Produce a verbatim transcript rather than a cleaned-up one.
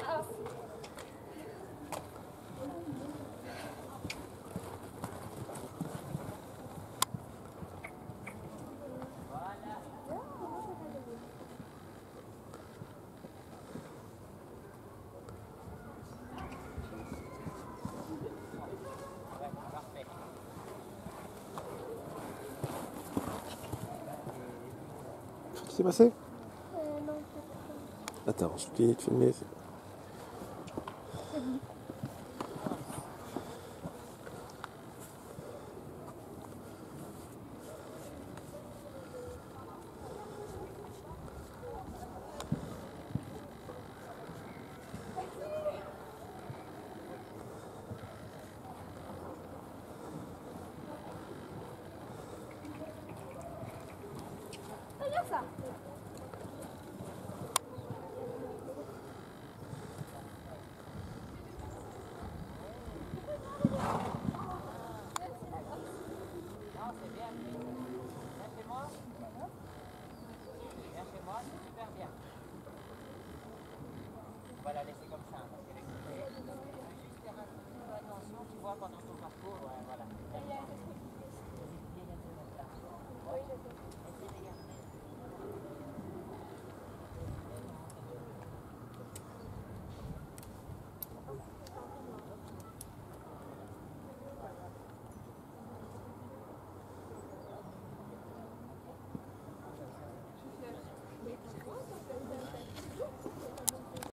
Qu'est-ce qui s'est passé? Euh, non, Attends, je finis de filmer. regarde ça. Non, c'est bien. Viens chez moi. Viens chez moi, c'est super bien. On va la laisser comme ça, parce qu'elle est coupée. Juste faire un petit peu attention, tu vois, pendant ton parcours. Ouais, voilà. Il y a des trucs. Vas-y, viens, viens, viens, viens. Oui, je sais.